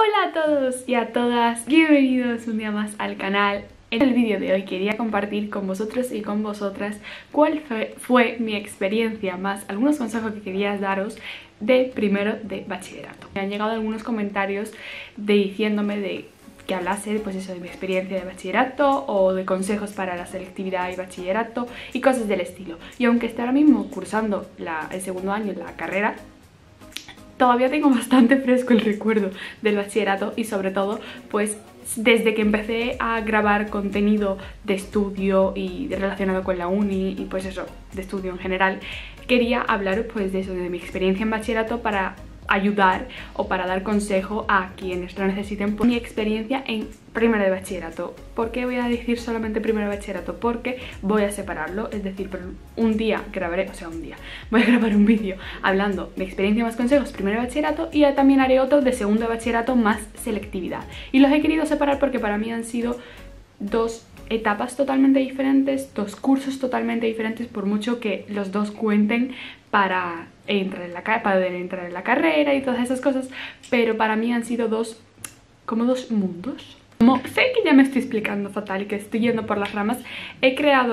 Hola a todos y a todas, bienvenidos un día más al canal. En el vídeo de hoy quería compartir con vosotros y con vosotras cuál fue mi experiencia, más algunos consejos que quería daros de primero de bachillerato. Me han llegado algunos comentarios diciéndome de que hablase pues eso, de mi experiencia de bachillerato o de consejos para la selectividad y bachillerato y cosas del estilo. Y aunque esté ahora mismo cursando el segundo año en la carrera, todavía tengo bastante fresco el recuerdo del bachillerato y sobre todo pues desde que empecé a grabar contenido de estudio y relacionado con la uni y pues eso, de estudio en general, quería hablar pues de eso, de mi experiencia en bachillerato para ayudar o para dar consejo a quienes lo necesiten. Por mi experiencia en primero de bachillerato. ¿Por qué voy a decir solamente primero de bachillerato? Porque voy a separarlo, es decir, un día grabaré, voy a grabar un vídeo hablando de experiencia más consejos primero de bachillerato y también haré otro de segundo de bachillerato más selectividad. Y los he querido separar porque para mí han sido dos etapas totalmente diferentes, dos cursos totalmente diferentes, por mucho que los dos cuenten para entrar en la carrera y todas esas cosas, pero para mí han sido como dos mundos. Como sé que ya me estoy explicando fatal y que estoy yendo por las ramas, he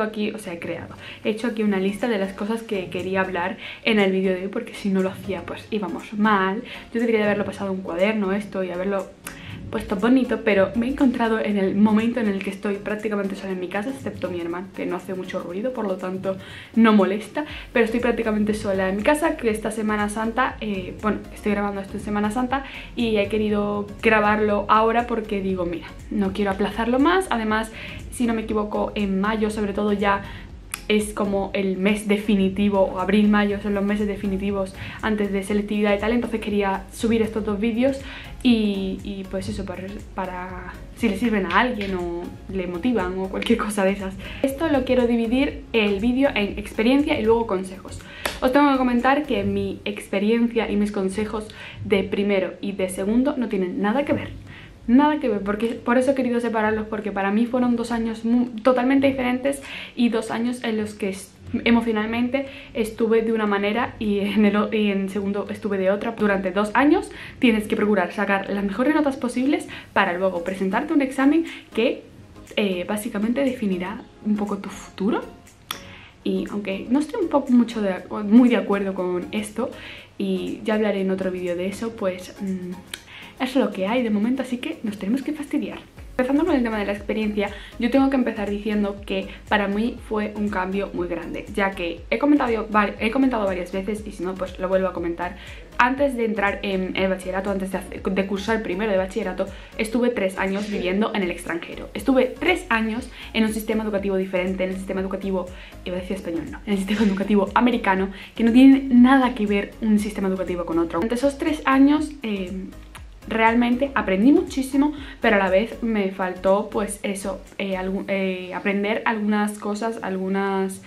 hecho aquí una lista de las cosas que quería hablar en el vídeo de hoy, porque si no lo hacía pues íbamos mal. Yo debería de haberlo pasado en un cuaderno esto y haberlo puesto bonito, pero me he encontrado en el momento en el que estoy prácticamente sola en mi casa, excepto mi hermano, que no hace mucho ruido, por lo tanto no molesta, pero estoy prácticamente sola en mi casa, que esta Semana Santa, estoy grabando esto en Semana Santa y he querido grabarlo ahora porque digo, mira, no quiero aplazarlo más. Además, si no me equivoco, en mayo sobre todo ya es como el mes definitivo, o abril-mayo son los meses definitivos antes de selectividad y tal, entonces quería subir estos dos vídeos y pues eso, para si le sirven a alguien o le motivan o cualquier cosa de esas. Esto lo quiero dividir el vídeo en experiencia y luego consejos. Os tengo que comentar que mi experiencia y mis consejos de primero y de segundo no tienen nada que ver. Nada que ver, porque por eso he querido separarlos, porque para mí fueron 2 años totalmente diferentes y 2 años en los que emocionalmente estuve de una manera y en segundo estuve de otra. Durante 2 años tienes que procurar sacar las mejores notas posibles para luego presentarte un examen que básicamente definirá un poco tu futuro. Y aunque no estoy muy de acuerdo con esto, y ya hablaré en otro vídeo de eso, pues es lo que hay de momento, así que nos tenemos que fastidiar. Empezando con el tema de la experiencia, yo tengo que empezar diciendo que para mí fue un cambio muy grande, ya que he comentado varias veces, y si no pues lo vuelvo a comentar. Antes de entrar en el bachillerato, antes de cursar primero de bachillerato, estuve 3 años viviendo en el extranjero. Estuve 3 años en un sistema educativo diferente, en el sistema educativo, iba a decir español, no, en el sistema educativo americano, que no tiene nada que ver un sistema educativo con otro. Durante esos 3 años realmente aprendí muchísimo, pero a la vez me faltó pues eso, aprender algunas cosas, algunas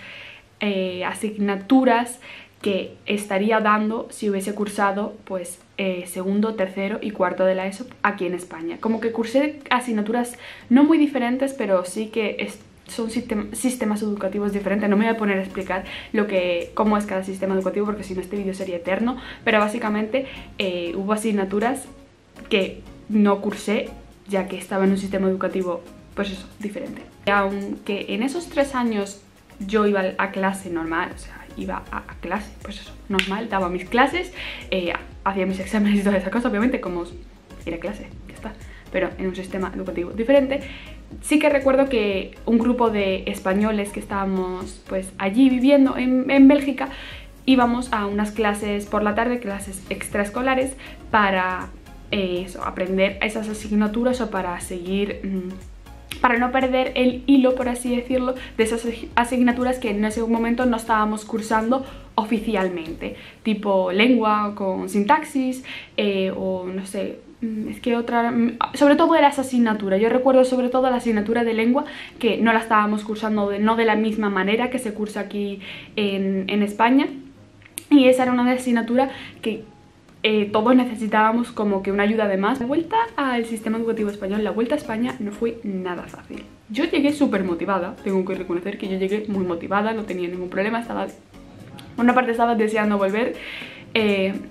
asignaturas que estaría dando si hubiese cursado pues segundo, tercero y cuarto de la ESO aquí en España. Como que cursé asignaturas no muy diferentes, pero sí que son sistemas educativos diferentes. No me voy a poner a explicar cómo es cada sistema educativo, porque si no este vídeo sería eterno, pero básicamente hubo asignaturas que no cursé, ya que estaba en un sistema educativo pues eso, diferente. Y aunque en esos 3 años yo iba a clase normal, o sea, iba a clase pues eso, normal, daba mis clases, hacía mis exámenes y toda esa cosa, obviamente como ir a clase, ya está, pero en un sistema educativo diferente. Sí que recuerdo que un grupo de españoles que estábamos pues allí viviendo en Bélgica, íbamos a unas clases por la tarde, clases extraescolares, para aprender esas asignaturas o para seguir, para no perder el hilo, por así decirlo, de esas asignaturas que en ese momento no estábamos cursando oficialmente, tipo lengua con sintaxis o no sé, es que otra, sobre todo de las asignaturas. Yo recuerdo sobre todo la asignatura de lengua, que no la estábamos cursando no de la misma manera que se cursa aquí en España, y esa era una asignatura que todos necesitábamos como que una ayuda de más. La vuelta al sistema educativo español, la vuelta a España no fue nada fácil. Yo llegué súper motivada, tengo que reconocer que yo llegué muy motivada, no tenía ningún problema, por una parte estaba deseando volver,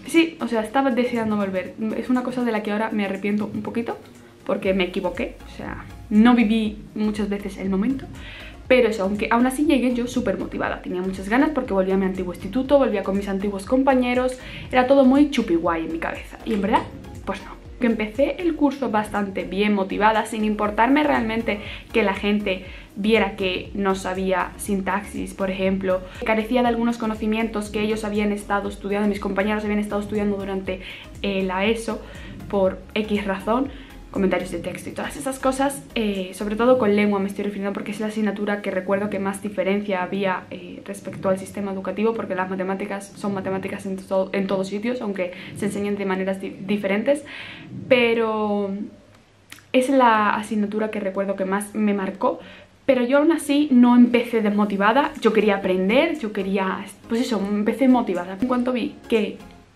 sí, o sea, estaba deseando volver. Es una cosa de la que ahora me arrepiento un poquito, porque me equivoqué, o sea, no viví muchas veces el momento. Pero eso, aunque aún así llegué yo súper motivada, tenía muchas ganas porque volvía a mi antiguo instituto, volvía con mis antiguos compañeros, era todo muy chupi guay en mi cabeza. Y en verdad, pues no. Que empecé el curso bastante bien motivada, sin importarme realmente que la gente viera que no sabía sintaxis, por ejemplo, carecía de algunos conocimientos que ellos habían estado estudiando, mis compañeros habían estado estudiando durante la ESO por X razón, comentarios de texto y todas esas cosas, sobre todo con lengua me estoy refiriendo porque es la asignatura que recuerdo que más diferencia había respecto al sistema educativo, porque las matemáticas son matemáticas en todos sitios, aunque se enseñan de maneras diferentes, pero es la asignatura que recuerdo que más me marcó. Pero yo aún así no empecé desmotivada, yo quería aprender, yo quería, pues eso, empecé motivada. En cuanto vi que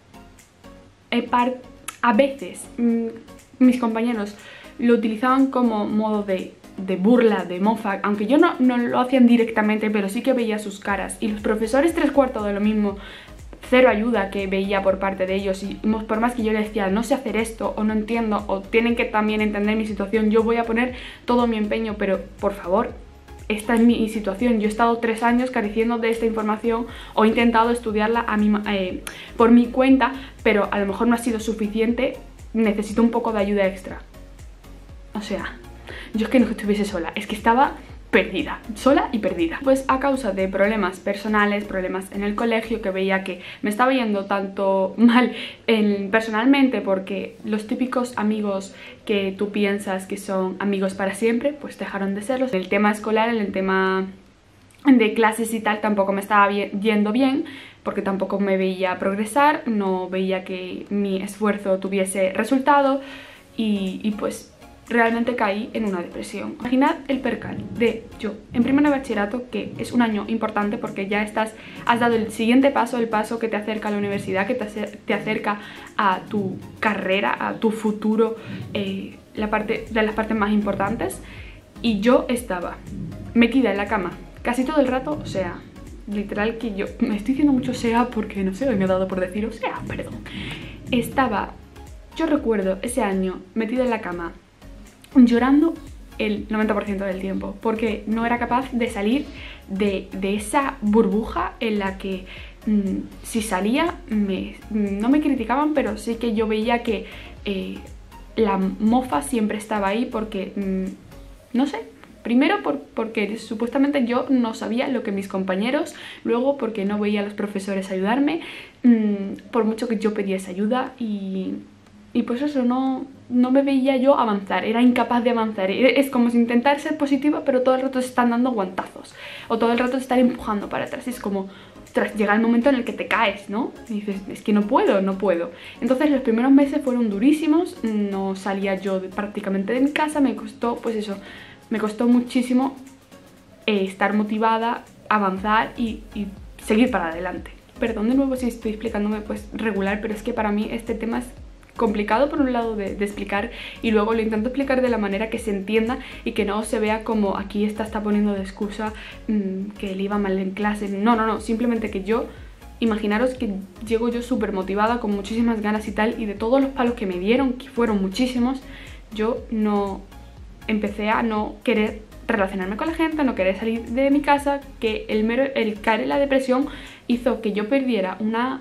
a veces mis compañeros lo utilizaban como modo de burla, de mofa, aunque yo no lo hacían directamente, pero sí que veía sus caras. Y los profesores 3/4 de lo mismo, cero ayuda que veía por parte de ellos. Y por más que yo les decía, no sé hacer esto, o no entiendo, o tienen que también entender mi situación, yo voy a poner todo mi empeño, pero por favor, esta es mi situación. Yo he estado 3 años careciendo de esta información, o he intentado estudiarla por mi cuenta, pero a lo mejor no ha sido suficiente. Necesito un poco de ayuda extra. O sea, yo es que no estuviese sola, es que estaba perdida, sola y perdida. Pues a causa de problemas personales, problemas en el colegio, que veía que me estaba yendo tanto mal personalmente, porque los típicos amigos que tú piensas que son amigos para siempre, pues dejaron de serlos. En el tema escolar, en el tema de clases y tal, tampoco me estaba yendo bien, porque tampoco me veía progresar, no veía que mi esfuerzo tuviese resultado y pues realmente caí en una depresión. Imaginad el percal de yo en primero de bachillerato, que es un año importante porque ya has dado el siguiente paso, el paso que te acerca a la universidad, que te acerca a tu carrera, a tu futuro, de las partes más importantes, y yo estaba metida en la cama casi todo el rato, o sea, literal que yo me estoy diciendo mucho sea porque no sé, hoy me ha dado por decir o sea, perdón. Yo recuerdo ese año metida en la cama llorando el 90% del tiempo, porque no era capaz de salir de esa burbuja en la que si salía no me criticaban, pero sí que yo veía que la mofa siempre estaba ahí, porque no sé. Primero porque supuestamente yo no sabía lo que mis compañeros, luego porque no veía a los profesores ayudarme, por mucho que yo pedía esa ayuda, y pues eso, no me veía yo avanzar, era incapaz de avanzar. Es como si intentar ser positiva, pero todo el rato se están dando guantazos, o todo el rato se están empujando para atrás. Es como, llega el momento en el que te caes, ¿no? Y dices, es que no puedo. Entonces los primeros meses fueron durísimos, no salía yo prácticamente de mi casa, me costó, pues eso, me costó muchísimo estar motivada, avanzar y seguir para adelante. Perdón de nuevo si estoy explicándome pues regular, pero es que para mí este tema es complicado por un lado de explicar, y luego lo intento explicar de la manera que se entienda y que no se vea como aquí está poniendo de excusa que le iba mal en clase. No, simplemente que yo, imaginaros que llego yo súper motivada, con muchísimas ganas y tal, y de todos los palos que me dieron, que fueron muchísimos, yo empecé a no querer relacionarme con la gente, a no querer salir de mi casa, que el caer en la depresión hizo que yo perdiera una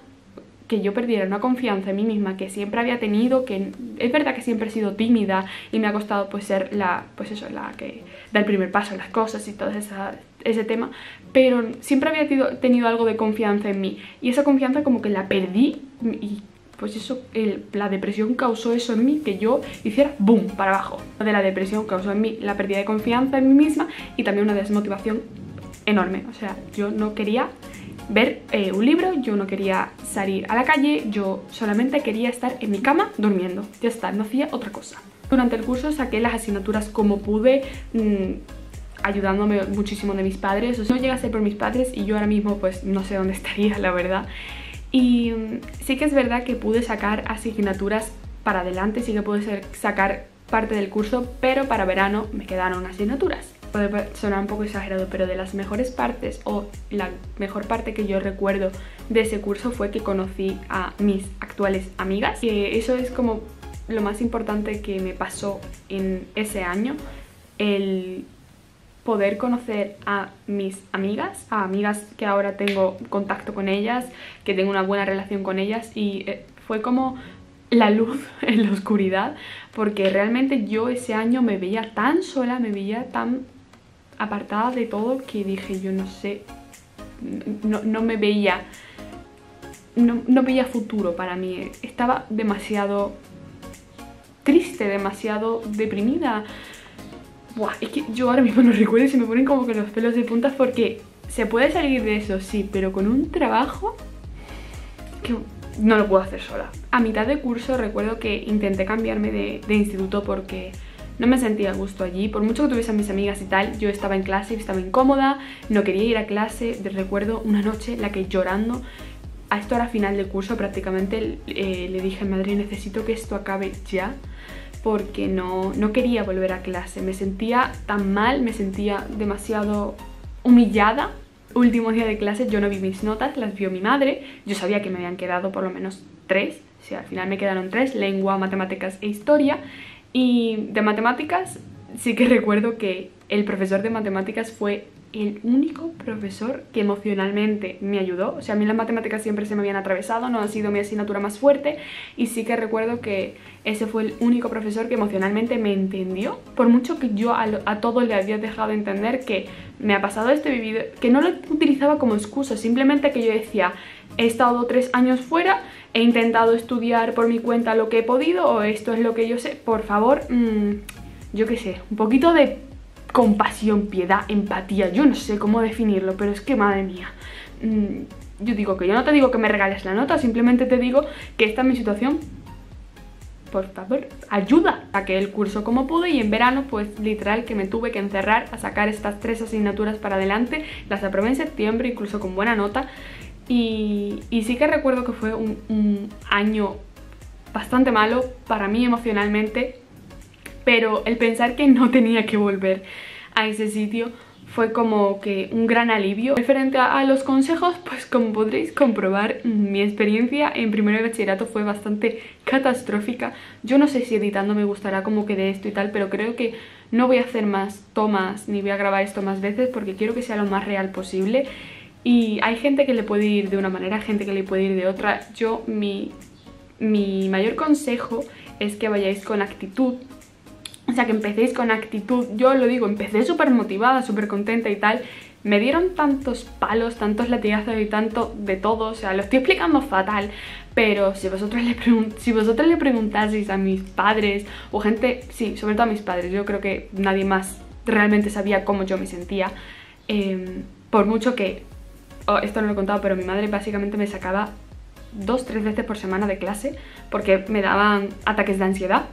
confianza en mí misma que siempre había tenido, que es verdad que siempre he sido tímida y me ha costado pues ser la que da el primer paso en las cosas y todo ese tema, pero siempre había tenido algo de confianza en mí, y esa confianza como que la perdí, y pues eso, la depresión causó eso en mí, que yo hiciera boom para abajo. De la depresión causó en mí la pérdida de confianza en mí misma y también una desmotivación enorme. O sea, yo no quería ver un libro, yo no quería salir a la calle, yo solamente quería estar en mi cama durmiendo, ya está, no hacía otra cosa. Durante el curso saqué las asignaturas como pude, ayudándome muchísimo de mis padres. O sea, no llega a ser por mis padres y yo ahora mismo pues no sé dónde estaría, la verdad. Y sí que es verdad que pude sacar asignaturas para adelante, sí que pude sacar parte del curso, pero para verano me quedaron asignaturas. puede sonar un poco exagerado, pero de las mejores partes, o la mejor parte que yo recuerdo de ese curso, fue que conocí a mis actuales amigas. Y eso es como lo más importante que me pasó en ese año, el poder conocer a mis amigas, a amigas que ahora tengo contacto con ellas, que tengo una buena relación con ellas, y fue como la luz en la oscuridad, porque realmente yo ese año me veía tan sola, me veía tan apartada de todo, que dije, yo no sé, no me veía, no veía futuro para mí. Estaba demasiado triste, demasiado deprimida. Buah, es que yo ahora mismo no recuerdo y se me ponen como que los pelos de punta, porque se puede salir de eso, sí, pero con un trabajo que no lo puedo hacer sola. A mitad de curso recuerdo que intenté cambiarme de instituto porque no me sentía a gusto allí. Por mucho que tuviese a mis amigas y tal, yo estaba en clase y estaba incómoda, no quería ir a clase. Recuerdo una noche en la que, llorando, a esto era final de curso prácticamente, le dije, madre, necesito que esto acabe ya, porque no quería volver a clase. Me sentía tan mal, me sentía demasiado humillada. Último día de clase, yo no vi mis notas, las vio mi madre. Yo sabía que me habían quedado por lo menos 3, o sea, al final me quedaron 3, lengua, matemáticas e historia. Y de matemáticas sí que recuerdo que el profesor de matemáticas fue el único profesor que emocionalmente me ayudó. O sea, a mí las matemáticas siempre se me habían atravesado, no ha sido mi asignatura más fuerte, y sí que recuerdo que ese fue el único profesor que emocionalmente me entendió. Por mucho que yo a todos le había dejado entender que me ha pasado esto, he vivido, que no lo utilizaba como excusa, simplemente que yo decía, he estado 3 años fuera, he intentado estudiar por mi cuenta lo que he podido, o esto es lo que yo sé, por favor, yo qué sé, un poquito de compasión, piedad, empatía, yo no sé cómo definirlo, pero es que madre mía, yo digo que yo no te digo que me regales la nota, simplemente te digo que esta es mi situación, por favor, ayuda. Saqué el curso como pude, y en verano pues literal que me tuve que encerrar a sacar estas 3 asignaturas para adelante. Las aprobé en septiembre, incluso con buena nota, y sí que recuerdo que fue un año bastante malo para mí emocionalmente, pero el pensar que no tenía que volver a ese sitio fue como que un gran alivio. Referente a los consejos, pues como podréis comprobar, mi experiencia en primero de bachillerato fue bastante catastrófica. Yo no sé si editando me gustará cómo quede esto y tal, pero creo que no voy a hacer más tomas ni voy a grabar esto más veces, porque quiero que sea lo más real posible. Y hay gente que le puede ir de una manera, gente que le puede ir de otra. Mi mayor consejo es que vayáis con actitud. O sea, que empecéis con actitud. Yo lo digo, empecé súper motivada, súper contenta y tal. Me dieron tantos palos, tantos latigazos y tanto de todo. O sea, lo estoy explicando fatal. Pero si vosotros le preguntaseis a mis padres o gente, sí, sobre todo a mis padres, yo creo que nadie más realmente sabía cómo yo me sentía. Por mucho que, esto no lo he contado, pero mi madre básicamente me sacaba 2-3 veces por semana de clase porque me daban ataques de ansiedad.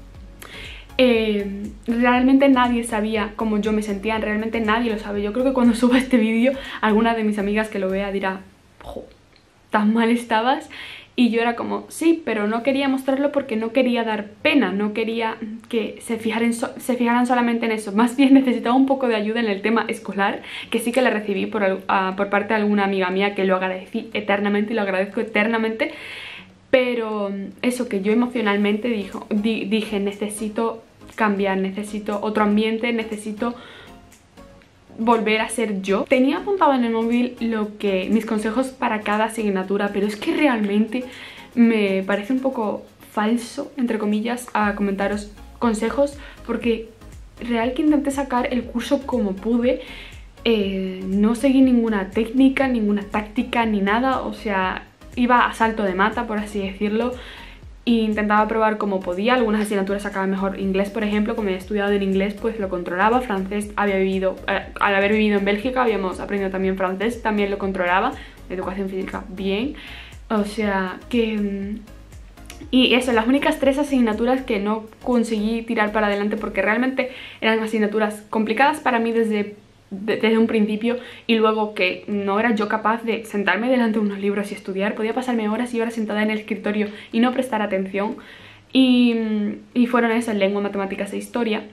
Realmente nadie sabía cómo yo me sentía, realmente nadie lo sabe. Yo creo que cuando suba este vídeo, alguna de mis amigas que lo vea dirá, jo, tan mal estabas. Y yo era como, sí, pero no quería mostrarlo porque no quería dar pena, no quería que se fijaran solamente en eso. Más bien necesitaba un poco de ayuda en el tema escolar, que sí que la recibí por parte de alguna amiga mía, que lo agradecí eternamente y lo agradezco eternamente. Pero eso, que yo emocionalmente dije, necesito cambiar, necesito otro ambiente, necesito volver a ser yo. Tenía apuntado en el móvil mis consejos para cada asignatura, pero es que realmente me parece un poco falso, entre comillas, a comentaros consejos, porque real que intenté sacar el curso como pude. No seguí ninguna técnica, ninguna táctica ni nada, o sea, iba a salto de mata, por así decirlo, e intentaba probar como podía. Algunas asignaturas sacaban mejor. Inglés, por ejemplo, como he estudiado en inglés, pues lo controlaba. Francés, al haber vivido en Bélgica, habíamos aprendido también francés, también lo controlaba. Educación física, bien. O sea, que... Y eso, las únicas 3 asignaturas que no conseguí tirar para adelante, porque realmente eran asignaturas complicadas para mí desde un principio, y luego que no era yo capaz de sentarme delante de unos libros y estudiar. Podía pasarme horas y horas sentada en el escritorio y no prestar atención, y fueron esas, lengua, matemáticas e historia.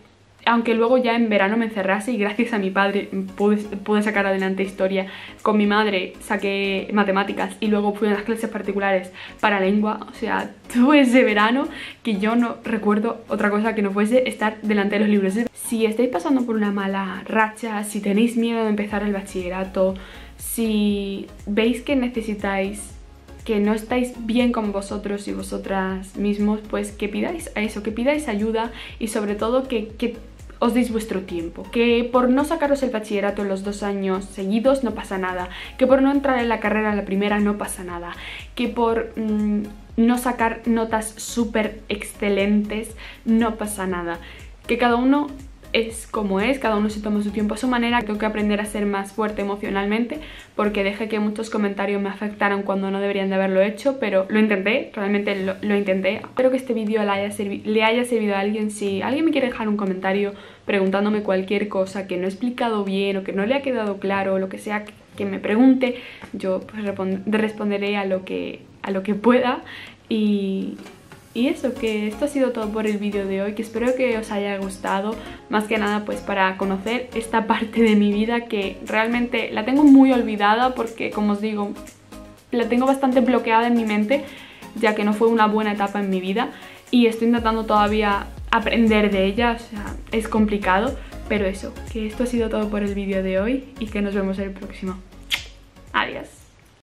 aunque luego ya en verano me encerrase y gracias a mi padre pude sacar adelante historia. Con mi madre saqué matemáticas y luego fui a unas clases particulares para lengua. O sea, tuve ese verano que yo no recuerdo otra cosa que no fuese estar delante de los libros. Si estáis pasando por una mala racha, si tenéis miedo de empezar el bachillerato, si veis que necesitáis, que no estáis bien con vosotros y vosotras mismos, pues que pidáis a eso, que pidáis ayuda y sobre todo que os deis vuestro tiempo, que por no sacaros el bachillerato en los 2 años seguidos no pasa nada, que por no entrar en la carrera a la primera no pasa nada, que por no sacar notas súper excelentes no pasa nada, que cada uno es como es, cada uno se toma su tiempo a su manera. Tengo que aprender a ser más fuerte emocionalmente porque dejé que muchos comentarios me afectaran cuando no deberían de haberlo hecho, pero lo intenté, realmente lo intenté. Espero que este vídeo le haya servido a alguien. Si alguien me quiere dejar un comentario preguntándome cualquier cosa que no he explicado bien o que no le ha quedado claro o lo que sea que me pregunte, yo pues responderé a lo que pueda. Y eso, que esto ha sido todo por el vídeo de hoy, que espero que os haya gustado, más que nada pues para conocer esta parte de mi vida que realmente la tengo muy olvidada porque, como os digo, la tengo bastante bloqueada en mi mente, ya que no fue una buena etapa en mi vida y estoy intentando todavía aprender de ella, o sea, es complicado, pero eso, que esto ha sido todo por el vídeo de hoy y que nos vemos en el próximo. Adiós.